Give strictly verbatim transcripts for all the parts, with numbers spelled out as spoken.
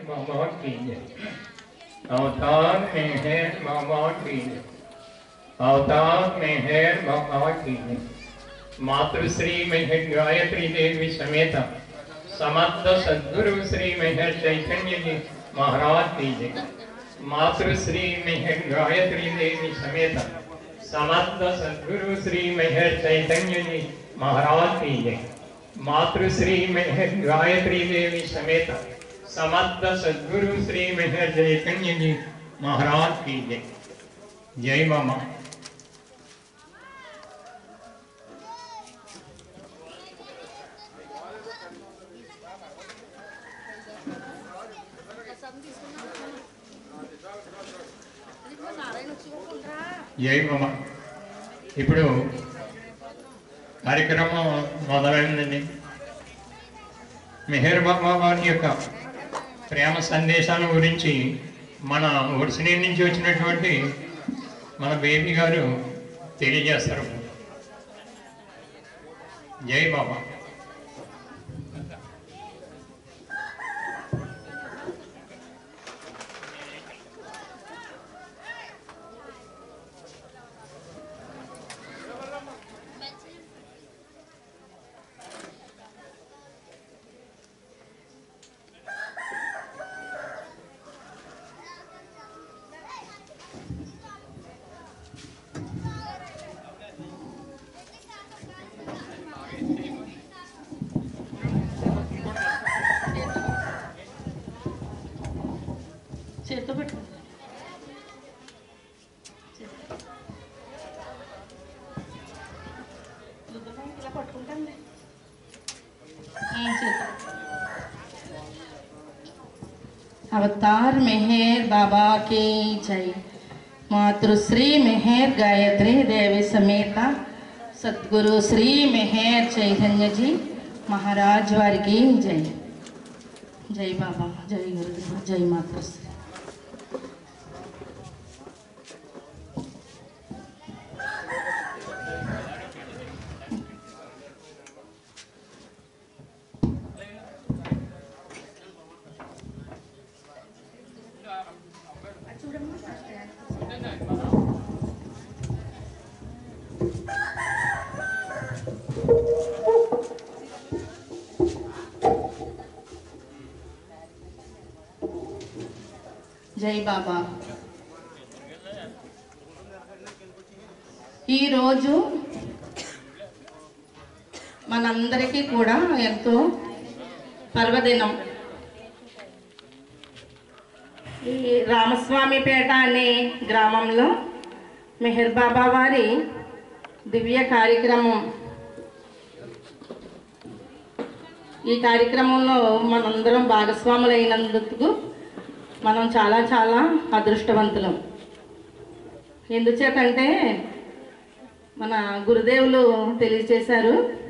बाबा की जय। अवतार मेहर बाबा की जय। अवतार मेहर बाबा की जय। मातृश्री मेहर गायत्री देवी समेत समस्त सद्गुरु श्री मेहर चैतन्य जी महाराज की जय। मातृश्री मेहर गायत्री देवी समेत समस्त सद्गुरु श्री मेहर चैतन्य जी महाराज की जय। मातृश्री मेहर गायत्री देवी समेत समस्त सद्गुरु श्री मेहर चैतन्य जी महाराज की जय। जय मामा। జై మామ. ఇప్పుడు కార్యక్రమం మొదలైందండి. మెహర్ బాబా వారి యొక్క ప్రేమ సందేశాల గురించి మన వర్షిని నుంచి వచ్చినటువంటి మన బేబీ గారు తెలియజేస్తారు. జై బాబా. अवतार मेहर बाबा की जय। मातृश्री मेहर गायत्री देवी समेत सद्गुरु श्री मेहर चैतन्य जी महाराज वारी की जय। जय बाबा, जय गुरुदेव, जय मातृश्री। జై బాబా. ఈరోజు మనందరికీ కూడా ఎంతో పర్వదినం. ఈ రామస్వామిపేట అనే గ్రామంలో మెహర్ బాబా వారి దివ్య కార్యక్రమం. ఈ కార్యక్రమంలో మనందరం భాగస్వాములైనందుకు మనం చాలా చాలా అదృష్టవంతులం. ఎందుచేతంటే మన గురుదేవులు తెలియచేశారు,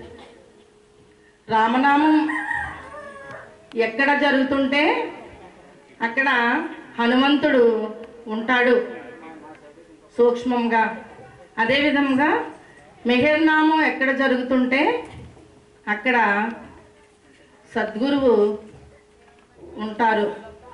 రామనామం ఎక్కడ జరుగుతుంటే అక్కడ హనుమంతుడు ఉంటాడు సూక్ష్మంగా. అదేవిధంగా మెహర్నామం ఎక్కడ జరుగుతుంటే అక్కడ సద్గురువు ఉంటారు.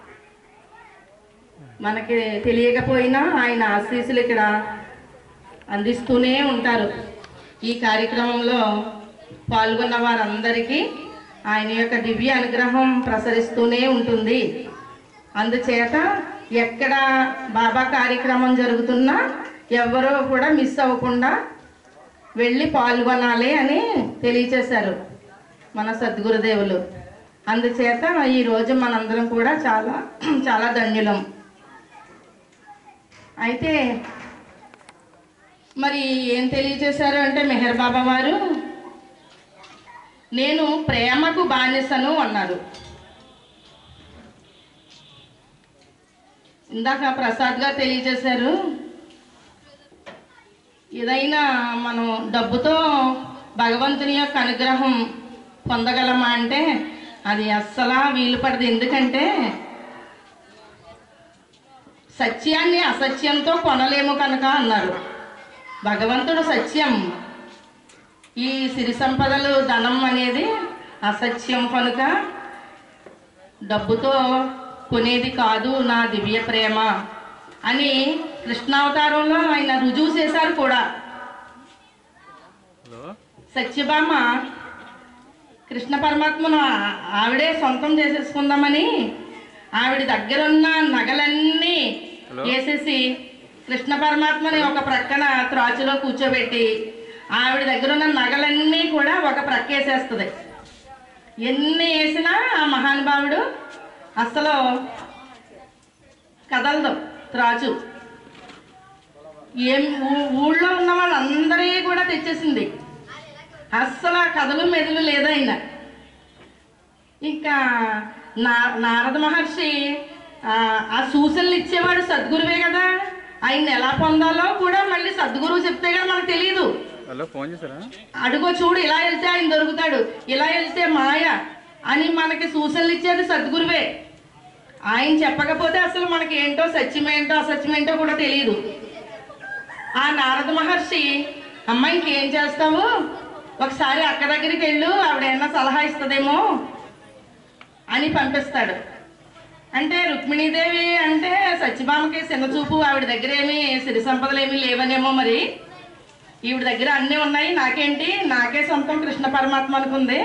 మనకి తెలియకపోయినా ఆయన ఆశీస్సులు ఇక్కడ అందిస్తూనే ఉంటారు. ఈ కార్యక్రమంలో పాల్గొన్న వారందరికీ ఆయన యొక్క దివ్య అనుగ్రహం ప్రసరిస్తూనే ఉంటుంది. అందుచేత ఎక్కడ బాబా కార్యక్రమం జరుగుతున్నా ఎవరో కూడా మిస్ అవ్వకుండా వెళ్ళి పాల్గొనాలి అని తెలియచేశారు మన సద్గురుదేవులు. అందుచేత ఈరోజు మనందరం కూడా చాలా చాలా ధన్యులం. అయితే మరి ఏం తెలియజేశారు అంటే మెహర్ బాబా వారు, నేను ప్రేమకు బానిసను అన్నారు. ఇందాక ప్రసాద్గా తెలియజేశారు, ఏదైనా మనం డబ్బుతో భగవంతుని యొక్క అనుగ్రహం పొందగలమా అంటే అది అస్సలా వీలు పడదు. ఎందుకంటే సత్యాన్ని అసత్యంతో కొనలేము కనుక అన్నారు. భగవంతుడు సత్యం, ఈ సిరి సంపదలు ధనం అనేది అసత్యం కనుక డబ్బుతో కొనేది కాదు నా దివ్య ప్రేమ అని కృష్ణావతారంలో ఆయన రుజువు చేశారు కూడా. సత్యభామ కృష్ణ పరమాత్మను ఆవిడే సొంతం చేసేసుకుందామని ఆవిడ దగ్గరున్న నగలన్నీ వేసేసి కృష్ణ పరమాత్మని ఒక ప్రక్కన త్రాచులో కూర్చోబెట్టి ఆవిడ దగ్గరున్న నగలన్నీ కూడా ఒక ప్రక్క వేసేస్తుంది. ఎన్ని వేసినా ఆ మహానుభావుడు అసలు కదలదు త్రాచు. ఏం ఊళ్ళో ఉన్న వాళ్ళందరి కూడా తెచ్చేసింది, అస్సలు కథలు మెదలు లేదైనా. ఇంకా నా నారద మహర్షి ఆ సూచనలు ఇచ్చేవాడు సద్గురువే కదా, ఆయన ఎలా పొందాలో కూడా మళ్ళీ సద్గురువు చెప్తే కదా మనకు తెలియదు. అడుగో చూడు, ఇలా వెళ్తే ఆయన దొరుకుతాడు, ఇలా వెళ్తే మాయ అని మనకి సూచనలు ఇచ్చేది సద్గురువే. ఆయన చెప్పకపోతే అసలు మనకి ఏంటో సత్యమేంటో అసత్యమేంటో కూడా తెలియదు. ఆ నారద మహర్షి అమ్మ ఇంకేం చేస్తావు, ఒకసారి అక్క దగ్గరికి వెళ్ళు, ఆవిడ ఏమన్నా సలహా ఇస్తుందేమో అని పంపిస్తాడు. అంటే రుక్మిణీదేవి అంటే సత్యభామకి చిన్నచూపు, ఆవిడ దగ్గర ఏమి సిరి సంపదలు ఏమీ లేవనేమో, మరి ఈవిడ దగ్గర అన్నీ ఉన్నాయి, నాకేంటి, నాకే సొంతం కృష్ణ పరమాత్మ అనుకుంది.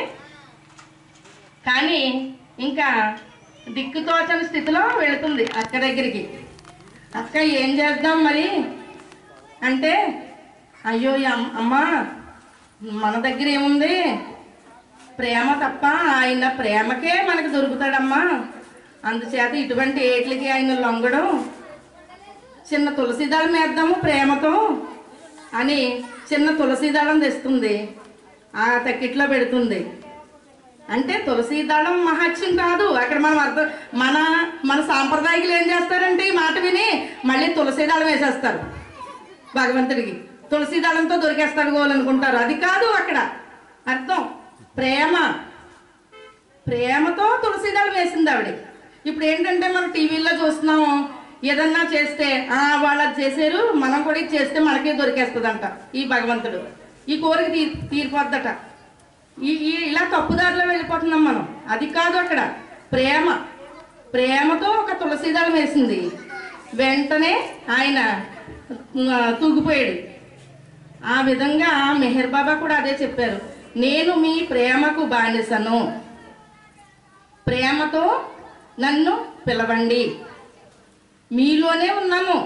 కానీ ఇంకా దిక్కుతోచని స్థితిలో వెళుతుంది అక్క దగ్గరికి. అక్క ఏం చేద్దాం మరి అంటే, అయ్యో అమ్మా మన దగ్గర ఏముంది, ప్రేమ తప్ప, ఆయన ప్రేమకే మనకు దొరుకుతాడమ్మా, అందుచేత ఇటువంటి ఏట్లకి ఆయన లొంగడం, చిన్న తులసి దళం వేద్దాము ప్రేమతో అని చిన్న తులసి దళం తెస్తుంది, ఆ తక్కిట్లో పెడుతుంది. అంటే తులసి దళం మహత్యం కాదు అక్కడ. మనం అర్థం మన మన సాంప్రదాయకులు ఏం చేస్తారంటే ఈ మాట విని మళ్ళీ తులసి దళం వేసేస్తారు భగవంతుడికి, తులసి దళంతో దొరికేస్తాడు గోలనుకుంటారు. అది కాదు అక్కడ అర్థం. ప్రేమ, ప్రేమతో తులసి దళం వేసింది ఆవిడ. ఇప్పుడు ఏంటంటే మనం టీవీల్లో చూస్తున్నాము, ఏదన్నా చేస్తే వాళ్ళు చేశారు మనం కూడా ఇది చేస్తే మనకే దొరికేస్తుందంట ఈ భగవంతుడు, ఈ కోరిక తీ తీరిపోద్దట. ఈ ఇలా తప్పుదారిలో వెళ్ళిపోతున్నాం మనం. అది కాదు అక్కడ. ప్రేమ, ప్రేమతో ఒక తులసి దళం వేసింది, వెంటనే ఆయన తూగిపోయాడు. ఆ విధంగా మెహర్ బాబా కూడా అదే చెప్పారు, నేను మీ ప్రేమకు బానిసను, ప్రేమతో నన్ను పిలవండి, మీలోనే ఉన్నాము,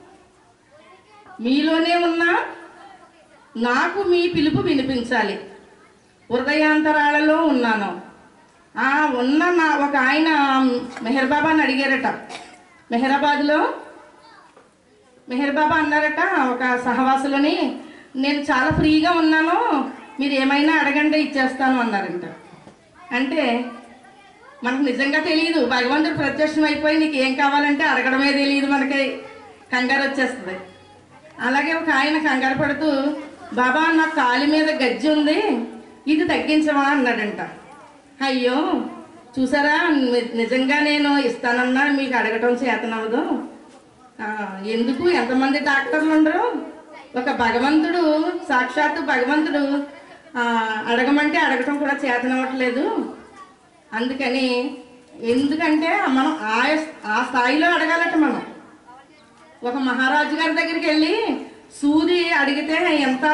మీలోనే ఉన్నా నాకు మీ పిలుపు వినిపించాలి, హృదయాంతరాలలో ఉన్నాను. ఆ ఉన్న నా ఒక ఆయన మెహర్ బాబాని అడిగారట, మెహరాబాద్లో మెహర్ బాబా అన్నారట ఒక సహవాసులని, నేను చాలా ఫ్రీగా ఉన్నాను, మీరు ఏమైనా అడగండి ఇచ్చేస్తాను అన్నారంట. అంటే మనకు నిజంగా తెలియదు, భగవంతుడు ప్రత్యక్షం అయిపోయి నీకు ఏం కావాలంటే అడగడమే తెలియదు, మనకి కంగారు వచ్చేస్తుంది. అలాగే ఒక ఆయన కంగారు పడుతూ, బాబా నా కాలి మీద గజ్జి ఉంది, ఇది తగ్గించవా అన్నాడంట. అయ్యో చూసారా, నిజంగా నేను ఇస్తానన్నా మీకు అడగటం చేతనవదు, ఎందుకు, ఎంతమంది డాక్టర్లు ఉండరు, ఒక భగవంతుడు సాక్షాత్తు భగవంతుడు అడగమంటే అడగటం కూడా చేతనవ్వట్లేదు. అందుకని ఎందుకంటే మనం ఆ ఆ స్థాయిలో అడగాలట. మనం ఒక మహారాజు గారి దగ్గరికి వెళ్ళి సూది అడిగితే ఎంత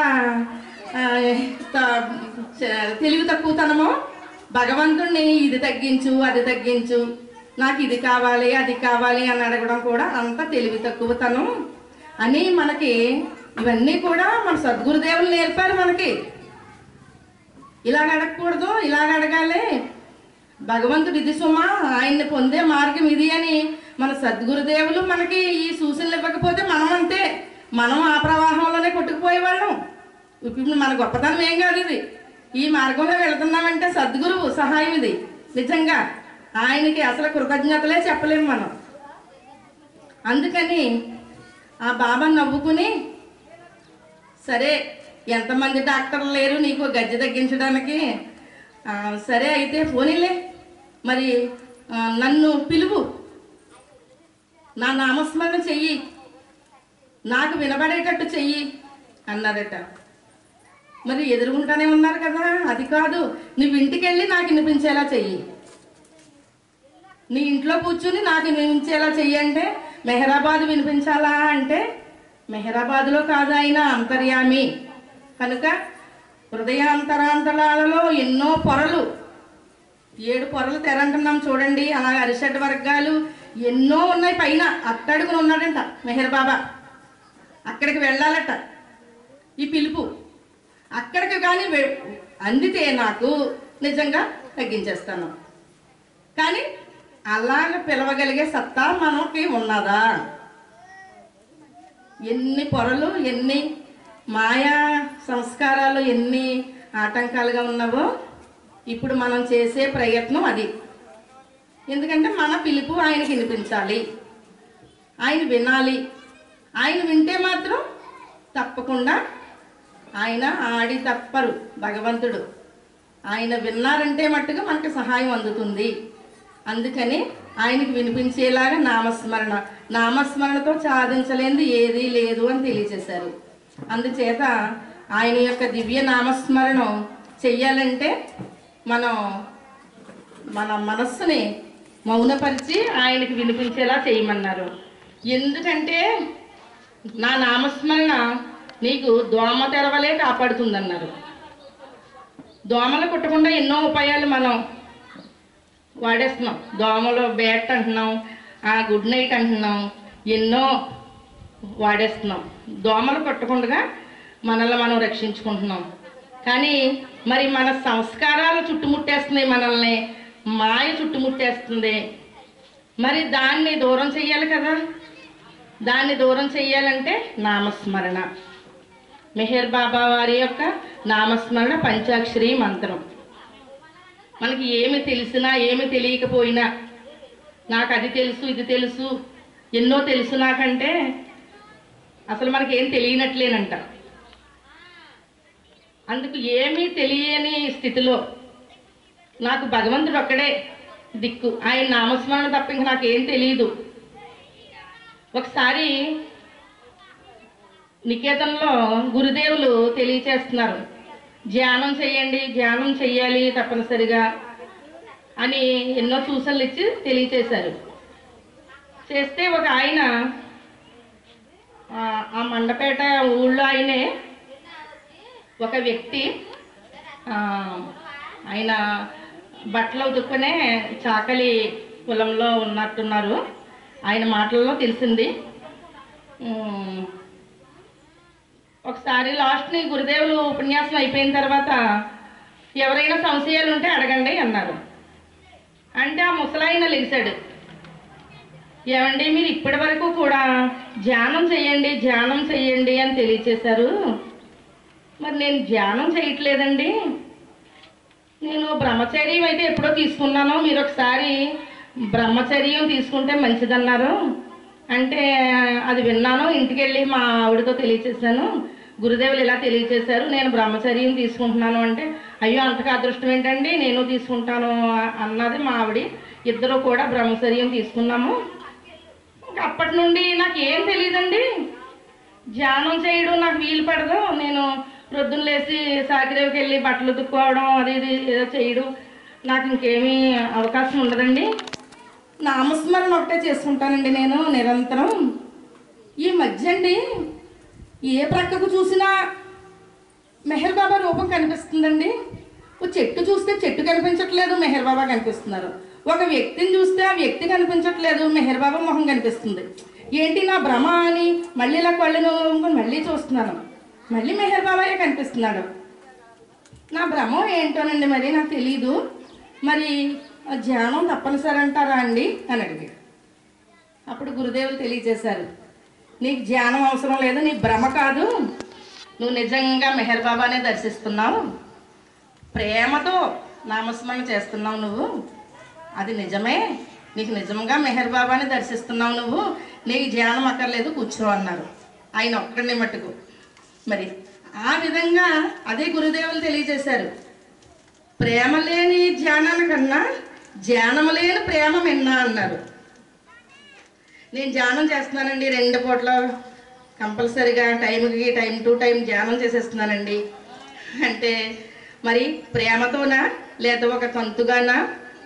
తెలివి తక్కువతనమో, భగవంతుడిని ఇది తగ్గించు అది తగ్గించు, నాకు ఇది కావాలి అది కావాలి అని అడగడం కూడా అంత తెలివి తక్కువతనం అని మనకి ఇవన్నీ కూడా మన సద్గురుదేవులు నేర్పారు మనకి. ఇలాగ అడగకూడదు, ఇలాగ అడగాలి, భగవంతుడు ఇది సుమా, ఆయన్ని పొందే మార్గం ఇది అని మన సద్గురుదేవులు మనకి ఈ సూచనలు ఇవ్వకపోతే మనం అంతే, మనం ఆ ప్రవాహంలోనే కొట్టుకుపోయేవాళ్ళం. ఇప్పుడు మన గొప్పతనం ఏం కాదు ఇది, ఈ మార్గంలో వెళుతున్నామంటే సద్గురువు సహాయం ఇది. నిజంగా ఆయనకి అసలు కృతజ్ఞతలే చెప్పలేము మనం. అందుకని ఆ బాబా నవ్వుకుని, సరే ఎంతమంది డాక్టర్లు లేరు నీకు గజ్జి తగ్గించడానికి, సరే అయితే పోనీలే మరి నన్ను పిలువు, నా నామస్మరణ చెయ్యి, నాకు వినబడేటట్టు చెయ్యి అన్నారట. మరి ఎదురుగుంటానే ఉన్నారు కదా, అది కాదు, నువ్వు ఇంటికి వెళ్ళి నాకు వినిపించేలా చెయ్యి, నీ ఇంట్లో కూర్చుని నాకు వినిపించేలా చెయ్యంటే మెహరాబాద్ వినిపించాలా అంటే మెహరాబాద్లో కాదు, ఆయన అంతర్యామి కనుక హృదయాంతరాంతరాలలో ఎన్నో పొరలు, ఏడు పొరలు తెరంటున్నాం చూడండి. అలాగే అరిషడ్ వర్గాలు ఎన్నో ఉన్నాయి. పైన అట్టడుగున ఉన్నాడంట మెహర్ బాబా. అక్కడికి వెళ్ళాలట ఈ పిలుపు. అక్కడికి కానీ అందితే నాకు నిజంగా తగ్గించేస్తాను. కానీ అలాగ పిలవగలిగే సత్తా మనకి ఉన్నదా? ఎన్ని పొరలు, ఎన్ని మాయా సంస్కారాలు, ఎన్ని ఆటంకాలుగా ఉన్నావో ఇప్పుడు మనం చేసే ప్రయత్నం అది. ఎందుకంటే మన పిలుపు ఆయనకి వినిపించాలి, ఆయన వినాలి. ఆయన వింటే మాత్రం తప్పకుండా ఆయన ఆడి తప్పరు భగవంతుడు. ఆయన విన్నారంటే మట్టుగా మనకి సహాయం అందుతుంది. అందుకని ఆయనకి వినిపించేలాగా నామస్మరణ, నామస్మరణతో సాధించలేనిది ఏదీ లేదు అని తెలియజేశారు. అందుచేత ఆయన యొక్క దివ్య నామస్మరణం చెయ్యాలంటే మనం మన మనస్సుని మౌనపరిచి ఆయనకి వినిపించేలా చేయమన్నారు. ఎందుకంటే నా నామస్మరణ నీకు దోమ తెరవలే కాపాడుతుందన్నారు. దోమలు కుట్టకుండా ఎన్నో ఉపాయాలు మనం వాడేస్తున్నాం. దోమలు బ్యాట్ అంటున్నాం, ఆ గుడ్ నైట్ అంటున్నాం, ఎన్నో వాడేస్తున్నాం. దోమలు కొట్టకుండా మనల్ని మనం రక్షించుకుంటున్నాం. కానీ మరి మన సంస్కారాలు చుట్టుముట్టేస్తున్నాయి, మనల్ని మాయ చుట్టుముట్టేస్తుంది. మరి దాన్ని దూరం చెయ్యాలి కదా. దాన్ని దూరం చెయ్యాలంటే నామస్మరణ, మెహర్ బాబా వారి యొక్క నామస్మరణ పంచాక్షరి మంత్రం. మనకి ఏమి తెలిసినా ఏమి తెలియకపోయినా, నాకు అది తెలుసు ఇది తెలుసు ఎన్నో తెలుసు నాకంటే అసలు మనకి ఏం తెలియనట్లేనంట. అందుకు ఏమీ తెలియని స్థితిలో నాకు భగవంతుడు ఒక్కడే దిక్కు, ఆయన నామస్మరణ తప్ప ఇంక నాకేం తెలియదు. ఒకసారి నికేతన్లో గురుదేవులు తెలియచేస్తున్నారు, ధ్యానం చెయ్యండి, ధ్యానం చెయ్యాలి తప్పనిసరిగా అని ఎన్నో సూచనలు ఇచ్చి తెలియచేశారు. చేస్తే ఒక ఆయన ఆ మండపేట ఊళ్ళో ఆయనే ఒక వ్యక్తి, ఆయన బట్టలు ఉతుక్కునే చాకలి కులంలో ఉన్నట్టున్నారు. ఆయన మాటల్లో తెలిసింది. ఒకసారి లాస్ట్ని గురుదేవులు ఉపన్యాసం అయిపోయిన తర్వాత ఎవరైనా సంశయాలు ఉంటే అడగండి అన్నారు. అంటే ఆ ముసలాయన లేచాడు, ఏమండి మీరు ఇప్పటి వరకు కూడా ధ్యానం చెయ్యండి ధ్యానం చెయ్యండి అని తెలియచేశారు, మరి నేను ధ్యానం చేయట్లేదండి, నేను బ్రహ్మచర్యం అయితే ఎప్పుడో తీసుకున్నాను, మీరు ఒకసారి బ్రహ్మచర్యం తీసుకుంటే మంచిదన్నారు. అంటే అది విన్నాను, ఇంటికి వెళ్ళి మా ఆవిడతో తెలియచేశాను, గురుదేవులు ఇలా తెలియచేశారు, నేను బ్రహ్మచర్యం తీసుకుంటున్నాను అంటే, అయ్యో అంతగా అదృష్టం ఏంటండి, నేను తీసుకుంటాను అన్నది మా ఆవిడ. ఇద్దరు కూడా బ్రహ్మచర్యం తీసుకున్నాము. ఇంకా అప్పటి నుండి నాకు ఏం తెలియదండి, ధ్యానం చేయడం నాకు వీలు పడదు, నేను ప్రొద్దున లేచి సాకిరేవికి వెళ్ళి బట్టలు ఉతుక్కోవడం అది ఇది ఏదో చేయడం నాకు ఇంకేమీ అవకాశం ఉండదండి, నామస్మరణ ఒకటే చేసుకుంటానండి నేను నిరంతరం. ఈ మధ్య అండి ఏ ప్రక్కకు చూసినా మెహర్ బాబా రూపం కనిపిస్తుందండి. ఓ చెట్టు చూస్తే చెట్టు కనిపించట్లేదు, మెహర్ బాబా కనిపిస్తున్నారు. ఒక వ్యక్తిని చూస్తే ఆ వ్యక్తి కనిపించట్లేదు, మెహర్ బాబా మొహం కనిపిస్తుంది. ఏంటి నా భ్రమ అని మళ్ళీ ఇలా కళ్ళు మళ్ళీ చూస్తున్నాను, మళ్ళీ మెహర్ బాబాయే కనిపిస్తున్నాడు. నా భ్రమ ఏంటోనండి మరి నాకు తెలీదు, మరి ధ్యానం తప్పనిసరి అంటారా అండి అని అడిగాడు. అప్పుడు గురుదేవులు తెలియజేశారు, నీకు ధ్యానం అవసరం లేదు, నీ భ్రమ కాదు, నువ్వు నిజంగా మెహర్ బాబానే దర్శిస్తున్నావు, ప్రేమతో నామస్మరణ చేస్తున్నావు నువ్వు, అది నిజమే, నీకు నిజంగా మెహర్ బాబాని దర్శిస్తున్నావు నువ్వు, నీకు ధ్యానం అక్కర్లేదు కూర్చో అన్నారు ఆయన ఒక్కడిని మట్టుకు. మరి ఆ విధంగా అదే గురుదేవులు తెలియజేశారు, ప్రేమ లేని ధ్యానానికన్నా ధ్యానం లేని ప్రేమ మిన్నా అన్నారు. నేను ధ్యానం చేస్తున్నానండి, రెండు పూట్ల కంపల్సరిగా టైంకి టైం టు టైం ధ్యానం చేసేస్తున్నానండి అంటే మరి ప్రేమతోనా లేదా ఒక తంతుగానా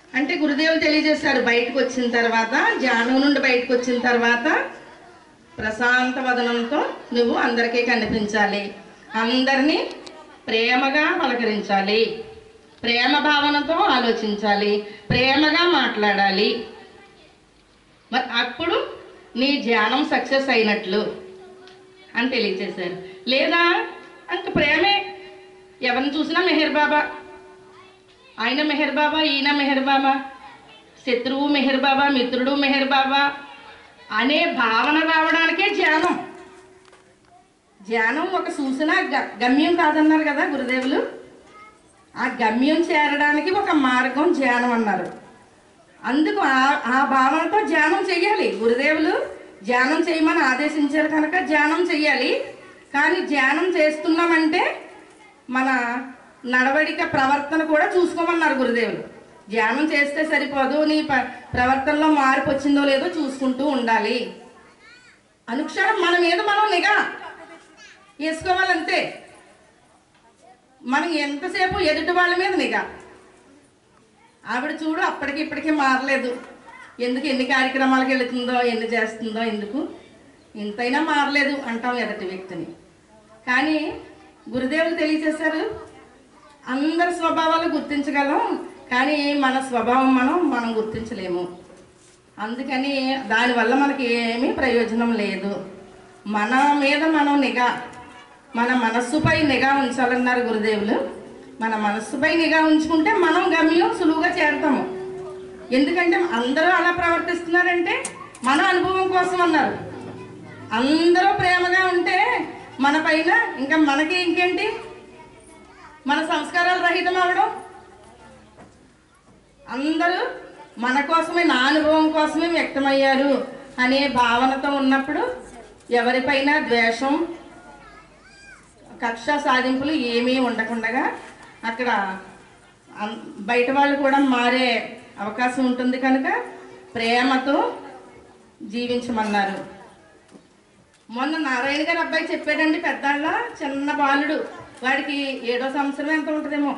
అంటే గురుదేవులు తెలియజేశారు, బయటకు వచ్చిన తర్వాత, ధ్యానం నుండి బయటకు వచ్చిన తర్వాత ప్రశాంత వదనంతో నువ్వు అందరికీ కనిపించాలి, అందరినీ ప్రేమగా పలకరించాలి, ప్రేమ భావనతో ఆలోచించాలి, ప్రేమగా మాట్లాడాలి. మరి అప్పుడు నీ ధ్యానం సక్సెస్ అయినట్లు అని తెలియజేశారు. లేదా అంక ప్రేమే, ఎవరిని చూసినా మెహర్ బాబా, ఆయన మెహర్ బాబా, ఈయన మెహర్ బాబా, శత్రువు మెహర్ బాబా, మిత్రుడు మెహర్ బాబా అనే భావన రావడానికే ధ్యానం. ధ్యానం ఒక సూచన, గమ్యం కాదన్నారు కదా గురుదేవులు. ఆ గమ్యం చేరడానికి ఒక మార్గం ధ్యానం అన్నారు. అందుకు ఆ భావనతో ధ్యానం చెయ్యాలి. గురుదేవులు ధ్యానం చేయమని ఆదేశించారు కనుక ధ్యానం చెయ్యాలి. కానీ ధ్యానం చేస్తున్నామంటే మన నడవడిక ప్రవర్తన కూడా చూసుకోమన్నారు గురుదేవులు. ధ్యానం చేస్తే సరిపోదు, నీ ప్రవర్తనలో మార్పు వచ్చిందో లేదో చూసుకుంటూ ఉండాలి. అనుక్షణం మన మీద మనం నిఘా వేసుకోవాలంతే. మనం ఎంతసేపు ఎదుటి వాళ్ళ మీద నిఘా. ఆవిడ చూడు అప్పటికి ఇప్పటికీ మారలేదు, ఎందుకు ఎన్ని కార్యక్రమాలకు వెళుతుందో, ఎన్ని చేస్తుందో, ఎందుకు ఇంతైనా మారలేదు అంటాం ఎదుటి వ్యక్తిని. కానీ గురుదేవులు తెలియజేశారు, అందరి స్వభావాలు గుర్తించగలం, కానీ మన స్వభావం మనం మనం గుర్తించలేము. అందుకని దానివల్ల మనకి ఏమీ ప్రయోజనం లేదు. మన మీద మనం నిఘా, మన మనస్సుపై నిఘా ఉంచాలన్నారు గురుదేవులు. మన మనస్సుపై నిఘా ఉంచుకుంటే మనం గమ్యం సులువుగా చేరుతాము. ఎందుకంటే అందరూ అలా ప్రవర్తిస్తున్నారంటే మన అనుభవం కోసం అన్నారు. అందరూ ప్రేమగా ఉంటే మన పైన ఇంకా మనకి ఇంకేంటి, మన సంస్కారాలు రహితం అవడం. అందరూ మన కోసమే, నా అనుభవం కోసమే వ్యక్తమయ్యారు అనే భావనతో ఉన్నప్పుడు ఎవరిపైన ద్వేషం, కక్ష సాధింపులు ఏమీ ఉండకుండా అక్కడ బయట వాళ్ళు కూడా మారే అవకాశం ఉంటుంది. కనుక ప్రేమతో జీవించమన్నారు. మొన్న నారాయణ గారు అబ్బాయి చెప్పాడండి, పెద్దాళ్ళ చిన్న బాలుడు, వాడికి ఏడో సంవత్సరం ఎంత ఉంటుందేమో.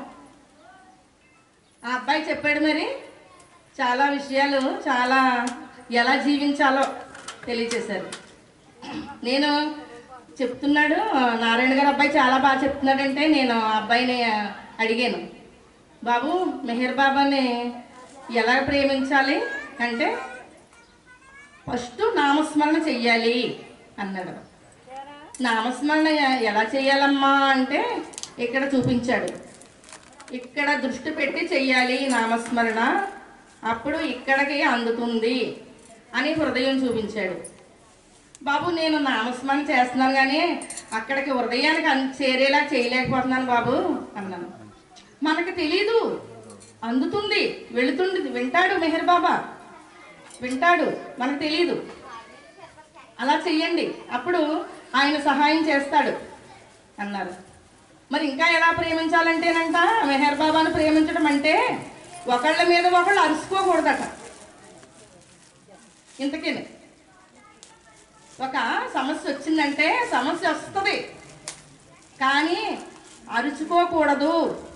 ఆ అబ్బాయి చెప్పాడు మరి చాలా విషయాలు, చాలా ఎలా జీవించాలో తెలియచేశారు. నేను చెప్తున్నాడు, నారాయణ గారు అబ్బాయి చాలా బాగా చెప్తున్నాడంటే నేను ఆ అబ్బాయిని అడిగాను, బాబు మెహర్ బాబాని ఎలా ప్రేమించాలి అంటే ఫస్ట్ నామస్మరణ చెయ్యాలి అన్నాడు. నామస్మరణ ఎలా చెయ్యాలమ్మా అంటే ఇక్కడ చూపించాడు, ఇక్కడ దృష్టి పెట్టి చెయ్యాలి నామస్మరణ, అప్పుడు ఇక్కడికి అందుతుంది అని హృదయం చూపించాడు. బాబు నేను నామస్మరణ చేస్తున్నాను కానీ అక్కడికి హృదయానికి చేరేలా చేయలేకపోతున్నాను బాబు అన్నాను. మనకు తెలీదు, అందుతుంది, వెళుతుంది, వింటాడు మెహర్ బాబా, వింటాడు, మనకు తెలీదు. అలా చెయ్యండి, అప్పుడు ఆయన సహాయం చేస్తాడు అన్నారు. మరి ఇంకా ఎలా ప్రేమించాలంటేనంట, మెహర్ బాబాను ప్రేమించడం అంటే ఒకళ్ళ మీద ఒకళ్ళు అరుచుకోకూడదట. ఇంతకీ ఒక సమస్య వచ్చిందంటే సమస్య వస్తుంది కానీ అరుచుకోకూడదు.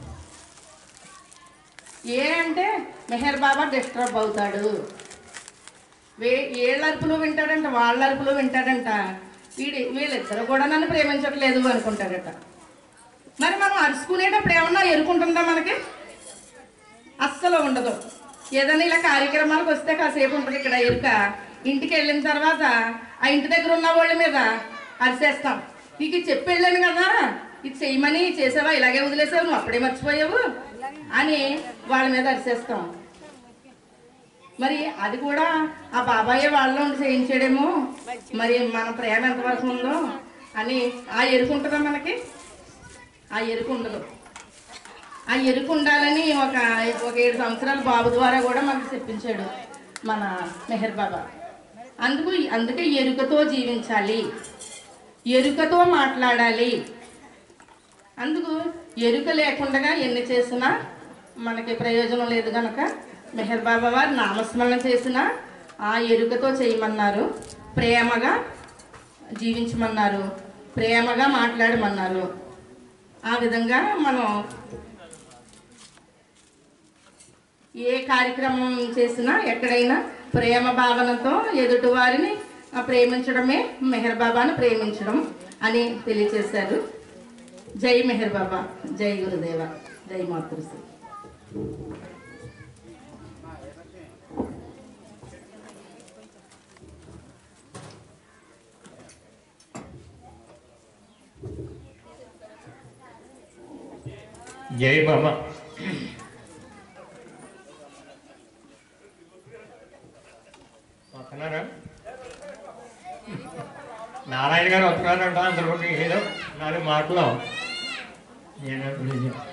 ఏ అంటే మెహర్ బాబా డిస్టర్బ్ అవుతాడు, వే ఏళ్ళ అరుపులు వింటాడంట, వాళ్ళ అరుపులు వింటాడంట, వీడి వీళ్ళిద్దరు కూడా నన్ను ప్రేమించట్లేదు అనుకుంటాడట. మరి మనం అరుచుకునేటప్పుడు ఏమన్నా ఎరుకుంటుందా మనకి? అస్సలు ఉండదు. ఏదైనా ఇలా కార్యక్రమాలకు వస్తే కాసేపు ఉంటుంది ఇక్కడ ఎరుక, ఇంటికి వెళ్ళిన తర్వాత ఆ ఇంటి దగ్గర ఉన్న వాళ్ళ మీద అరిసేస్తాం. నీకు ఇది చెప్పి వెళ్ళాను కదా, ఇది చేయమని చేసావా, ఇలాగే వదిలేసావు, నువ్వు అప్పుడే మర్చిపోయావు అని వాళ్ళ మీద అరిసేస్తాం. మరి అది కూడా ఆ బాబాయ్ వాళ్ళలో ఉండి చేయించాడేమో, మరి మన ప్రేమ ఎంతవరకు ఉందో అని ఆ ఎరుకు ఉంటుందా మనకి? ఆ ఎరుకు ఉండదు. ఆ ఎరుకు ఉండాలని ఒక ఒక ఏడు సంవత్సరాల బాబు ద్వారా కూడా మనకు చెప్పించాడు మన మెహర్ బాబా. అందుకు అందుకే ఎరుకతో జీవించాలి, ఎరుకతో మాట్లాడాలి. అందుకు ఎరుక లేకుండా ఎన్ని చేసినా మనకి ప్రయోజనం లేదు కనుక మెహర్ బాబా వారు నామస్మరణ చేసిన ఆ ఎరుకతో చేయమన్నారు, ప్రేమగా జీవించమన్నారు, ప్రేమగా మాట్లాడమన్నారు. ఆ విధంగా మనం ఏ కార్యక్రమం చేసినా ఎక్కడైనా ప్రేమ భావనతో ఎదుటి వారిని ప్రేమించడమే మెహర్ బాబాను ప్రేమించడం అని తెలియచేశారు. జై మెహర్ బాబా, జై గురుదేవ, జై మాతృశ్రీ. జై బాబా. వస్తున్నారా? నారాయణ గారు వస్తున్నారంట. అందులో ఏదో నాలుగు మాటలు నేను